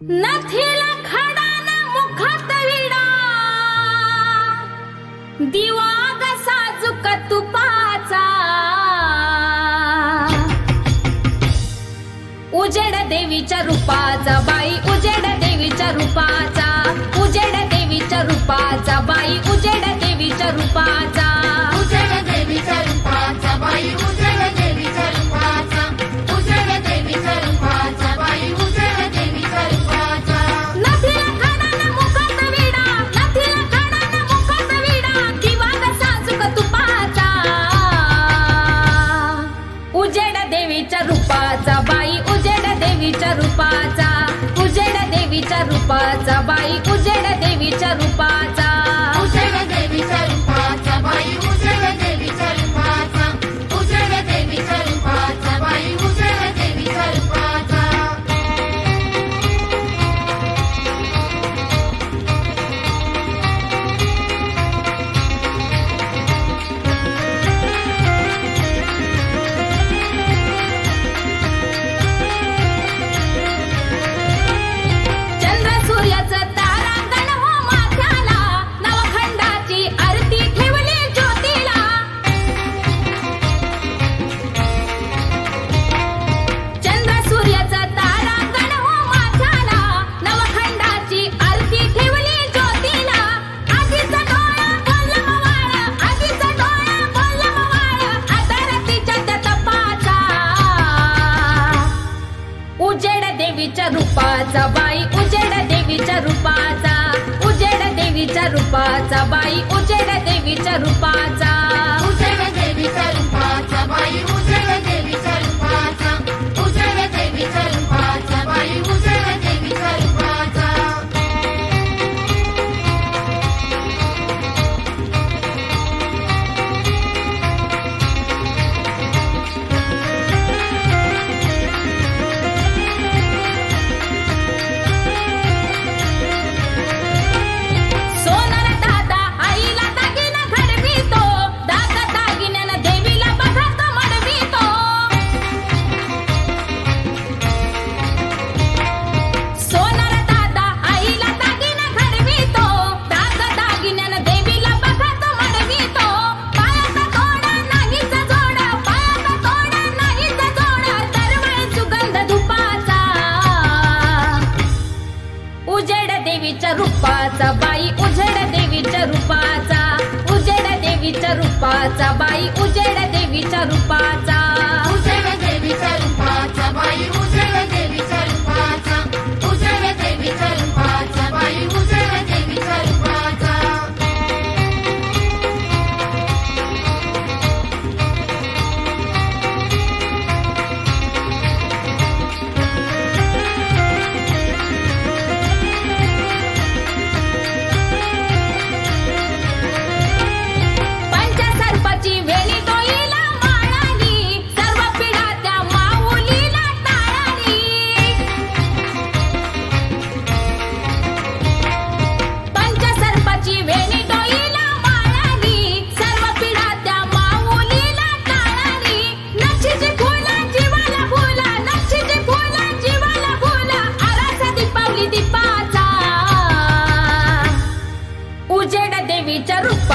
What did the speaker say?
नथिला खडान मुखात विडा दिवा साजूक तुपाचा उजेड देवीच्या रूपाचा बाई उजेड देवीच्या रूपाचा उजेड देवीच्या रूपाचा बाई उजेड देवीच्या रूपाचा उजेड देवीच्या रूपाचा बाई उजेड देवीच्या रूपाचा उजेड देवीच्या रूपाचा बाई उजेड देवीच्या रूपाचा नथिला खडान मुखात विडा नथिला खडान मुखात विडा दिवा साजूक तुपाचा उजेड देवीच्या रूपाचा बाई उजेड देवीच्या रूपाचा उजेड देवीच्या रूपाचा बाई उजेड देवीच्या रूपाचा उजेड देवीच्या रूपाचा बाई उजेड देवीच्या रूपाचा उजेड देवीच्या रूपाचा बाई उजेड देवीच्या रूपाचा चंद्र सूर्याचं तारांगण हो माथ्याला नवखंडाची आरती ठेवली ज्योतीला चंद्र सूर्याचं तारांगण हो माथ्याला नवखंडाची आरती ठेवली ज्योतीला आगीचा डोळा बोलला मवाळ आगीचा डोळा बोलला मवाळ आदरतीच्या त्या तपाचा उजेड देवीच्या रूपाचा बाई उजेड देवीच्या रूपाचा उजेड देवीच्या रूपाचा बाई उजेड देवीच्या रूपाचा उजेड देवीच्या रूपाचा बाई उजेड देवीच्या रूपाचा उजेड देवीच्या रूपाचा बाई उजेड देवीच्या रूपाचा सोनार दादा आईला दागिना घडवितो दादा दागिन्यानं देवीला बघत मडवितो सोनार दादा आईला दागिना घडवितो दादा दागिन्यानं देवीला बघत मडवितो पायाचा तोडा नाहीचा जोडा पायाचा तोडा नाहीचा जोडा दरवळ सुगंध धुपाचा उजेड देवीच्या रूपाचा बाई उजेड देवीच्या रूपाचा उजेड देवीच्या रूपाचा बाई उजेड देवीच्या रूपाचा उजेड देवीच्या रूपाचा बाई उजेड देवीच्या रूपाचा उजेड देवीच्या रूपाचा बाई उजेड देवीच्या रूपाचा पंचसर्पाची वेणी डोईला माळाली सर्व पिढा त्या माऊलीला टाळाली पंचसर्पाची वेणी डोईला माळाली सर्व पिढा त्या माऊलीला टाळाली नक्षीची फुला जीवाला फुला नक्षीची फुला जीवाला फुला आरासा दीपावली दीपाचा उजेड देवीच्या रूपाचा